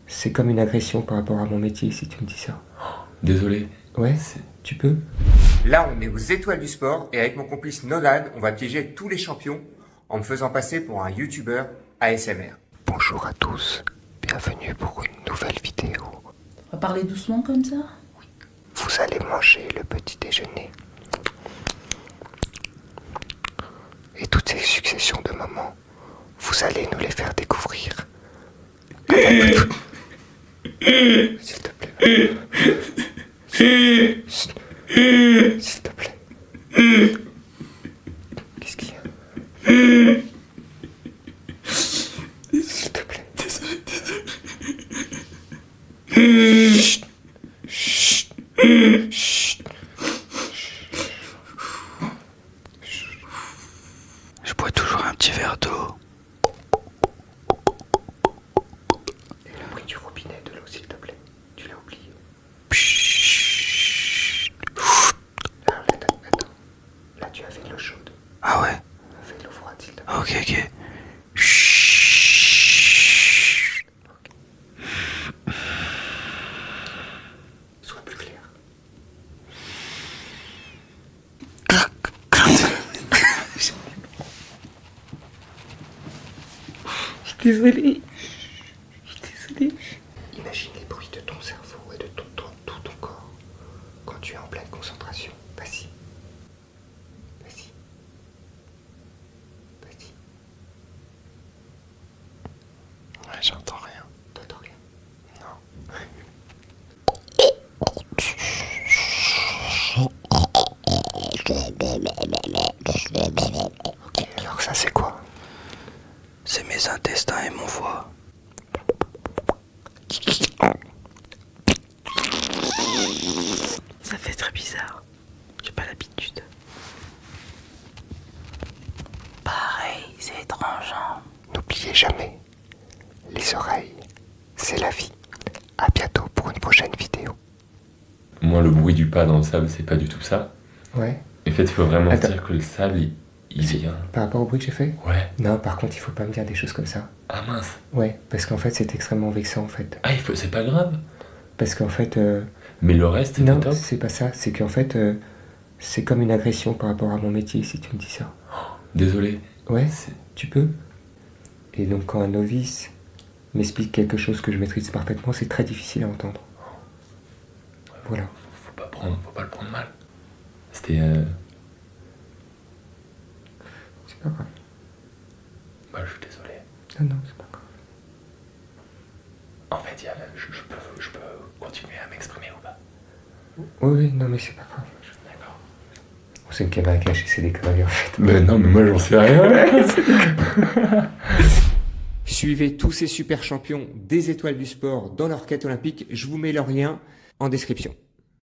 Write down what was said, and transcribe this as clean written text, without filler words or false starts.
C'est comme une agression par rapport à mon métier si tu me dis ça. Désolé. Ouais, tu peux. Là, on est aux étoiles du sport et avec mon complice Nolan, on va piéger tous les champions en me faisant passer pour un YouTuber ASMR. Bonjour à tous, bienvenue pour une nouvelle vidéo. On va parler doucement comme ça? Vous allez manger le petit déjeuner. Et toutes ces successions de moments, vous allez nous les faire découvrir. S'il te plaît. S'il te plaît. Qu'est-ce qu'il y a? S'il te plaît. Désolé. Chut. Chut. Chut. Je bois toujours un petit verre d'eau. Et le bruit du robinet de l'eau, s'il te plaît. Tu l'as oublié. Alors, attends. Là, tu as fait de l'eau chaude. Ah ouais? Fais de l'eau froide, s'il te plaît. Ok. Sois plus clair. Je suis désolé. Imagine les bruits de ton cerveau et de tout ton corps quand tu es en pleine concentration. Vas-y. Ouais, j'entends rien. T'entends rien? Non. Ok, alors ça c'est quoi? C'est mes intestins et mon foie. Ça fait très bizarre. J'ai pas l'habitude. Pareil, c'est étrange. N'oubliez jamais, les oreilles, c'est la vie. À bientôt pour une prochaine vidéo. Moi, le bruit du pas dans le sable, c'est pas du tout ça. Ouais. En fait, il faut vraiment Attends. dire que le sable, il vient. Par rapport au bruit que j'ai fait? Ouais. Non, par contre, il faut pas me dire des choses comme ça. Ah mince. Ouais, parce qu'en fait, c'est extrêmement vexant en fait. Ah, c'est pas grave. Parce qu'en fait, Mais le reste, c'était non, top. c'est pas ça. C'est qu'en fait, c'est comme une agression par rapport à mon métier si tu me dis ça. Désolé. Ouais, tu peux. Et donc, quand un novice m'explique quelque chose que je maîtrise parfaitement, c'est très difficile à entendre. Voilà. Faut pas le prendre mal. C'était. C'est pas grave. Bah, je suis désolé. Non, c'est pas grave. En fait, je peux continuer à m'exprimer ou pas? Oui, non, mais c'est pas grave. D'accord. C'est une caméra cachée, c'est des conneries en fait. Mais non, mais moi, j'en sais rien. Suivez tous ces super champions des étoiles du sport dans leur quête olympique. Je vous mets leur lien en description.